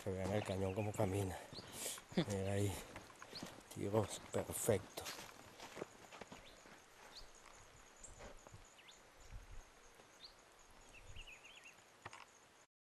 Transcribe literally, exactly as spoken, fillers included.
que vean el cañón como camina. Mira ahí, tiros perfectos.